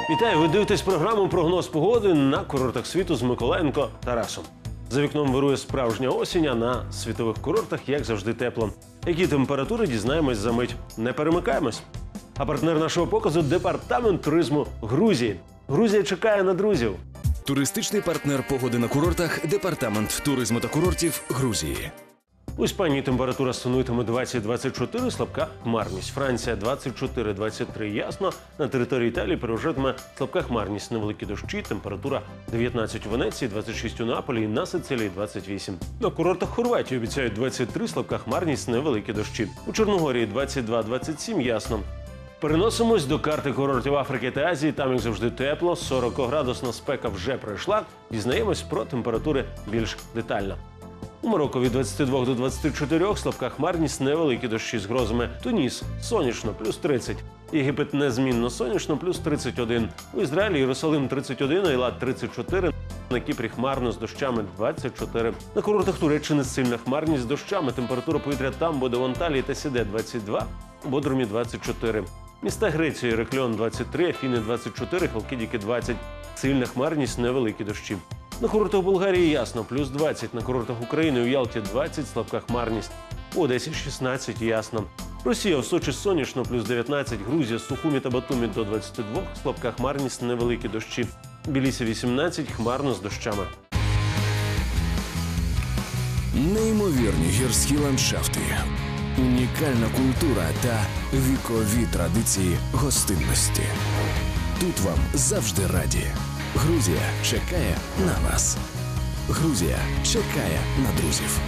Вітаю! Ви дивитесь програму «Прогноз погоди» на курортах світу з Миколаєнко Тарасом. За вікном вирує справжня осінь, а на світових курортах, як завжди, тепло. Які температури, дізнаємось за мить. Не перемикаємось. А партнер нашого показу – департамент туризму Грузії. Грузія чекає на друзів. Туристичний партнер погоди на курортах – департамент туризму та курортів Грузії. У Іспанії температура становитиме 20-24, слабка хмарність. Франція 24-23, ясно. На території Італії переважатиме слабка хмарність, невеликі дощі, температура 19 у Венеції, 26 у Наполі і на Сицилії 28. На курортах Хорватії обіцяють 23, слабка хмарність, невеликі дощі. У Чорногорії 22-27, ясно. Переносимось до карти курортів Африки та Азії. Там, як завжди, тепло, 40-градусна спека вже пройшла. Дізнаємось про температури більш детально. У Марокко від 22 до 24, слабка хмарність, невеликі дощі з грозами. Туніс – сонячно, плюс 30. Єгипет незмінно сонячно, плюс 31. У Ізраїлі Єрусалим 31, Ейлат 34. На Кіпрі хмарно з дощами 24. На курортах Туреччини сильна хмарність з дощами. Температура повітря там буде в Анталії та Сіде 22, у Бодрумі 24. Міста Греції – Іракліон 23, Афіни 24, Халкідіки 20. Сильна хмарність, невеликі дощі. На курортах Болгарії ясно, плюс 20. На курортах України у Ялті 20, слабка хмарність. У Одесі 16, ясно. Росія в Сочі сонячно, плюс 19. Грузія, Сухумі та Батумі до 22, слабка хмарність, невеликі дощі. Білісі 18, хмарно з дощами. Неймовірні гірські ландшафти, унікальна культура та вікові традиції гостинності. Тут вам завжди раді. Грузія чекає на вас. Грузія чекає на друзів.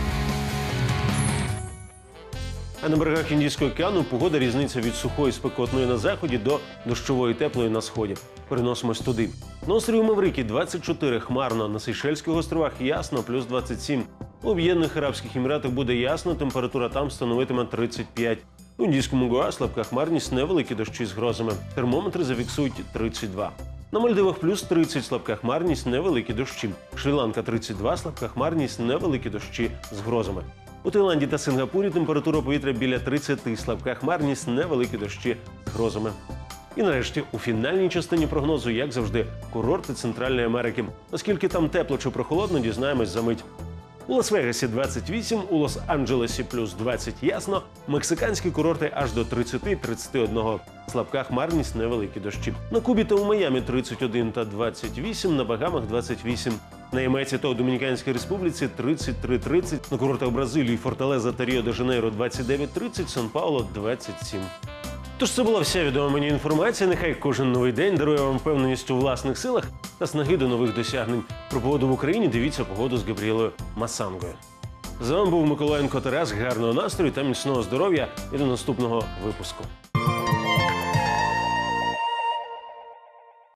А на берегах Індійського океану погода різниця від сухої спекотної на заході до дощової теплої на сході. Переносимось туди. На острові Маврикій 24, хмарно. На Сейшельських островах ясно, плюс 27. У Об'єднаних Арабських Еміратах буде ясно, температура там становитиме 35. У Індійському Гоа слабка хмарність, невеликі дощі з грозами. Термометри зафіксують 32. На Мальдивах плюс 30, слабка хмарність, невеликі дощі. Шрі-Ланка 32, слабка хмарність, невеликі дощі з грозами. У Таїланді та Сингапурі температура повітря біля 30, слабка хмарність, невеликі дощі з грозами. І нарешті, у фінальній частині прогнозу, як завжди, курорти Центральної Америки. Наскільки там тепло чи прохолодно, дізнаємось за мить. У Лас-Вегасі 28, у Лос-Анджелесі плюс 20, ясно. Мексиканські курорти аж до 30-31. Слабка хмарність, невеликі дощі. На Кубі та у Майамі 31 та 28, на Багамах 28. На Ямайці та у Домініканській Республіці 33-30. На курортах Бразилії, Форталеза та Ріо-де-Жанейро 29-30, Сан-Пауло 27. Тож це була вся відома мені інформація. Нехай кожен новий день дарує вам впевненість у власних силах та снаги до нових досягнень. Про погоду в Україні дивіться погоду з Габріелою Масангою. З вами був Миколаєнко Тарас. Гарного настрою та міцного здоров'я і до наступного випуску.